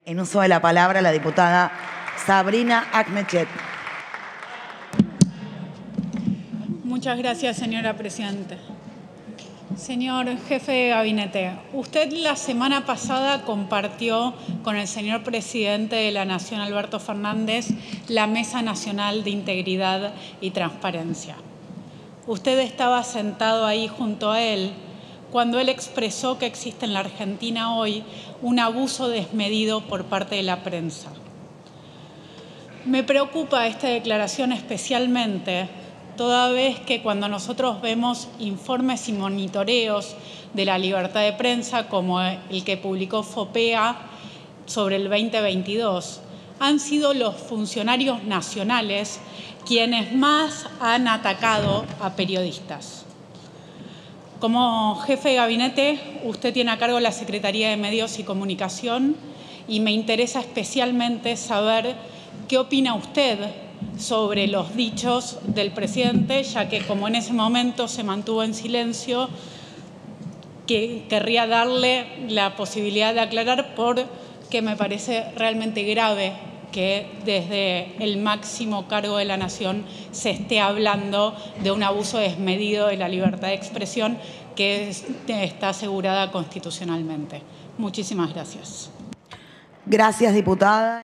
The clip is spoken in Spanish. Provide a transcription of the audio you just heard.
En uso de la palabra, la diputada Sabrina Akhmedchet. Muchas gracias, señora presidenta. Señor jefe de gabinete, usted la semana pasada compartió con el señor presidente de la Nación, Alberto Fernández, la Mesa Nacional de Integridad y Transparencia. Usted estaba sentado ahí junto a él cuando él expresó que existe en la Argentina hoy un abuso desmedido por parte de la prensa. Me preocupa esta declaración especialmente toda vez que cuando nosotros vemos informes y monitoreos de la libertad de prensa, como el que publicó FOPEA sobre el 2022, han sido los funcionarios nacionales quienes más han atacado a periodistas. Como jefe de gabinete, usted tiene a cargo la Secretaría de Medios y Comunicación y me interesa especialmente saber qué opina usted sobre los dichos del presidente, ya que como en ese momento se mantuvo en silencio, querría darle la posibilidad de aclarar porque me parece realmente grave que desde el máximo cargo de la Nación se esté hablando de un abuso desmedido de la libertad de expresión que está asegurada constitucionalmente. Muchísimas gracias. Gracias, diputada.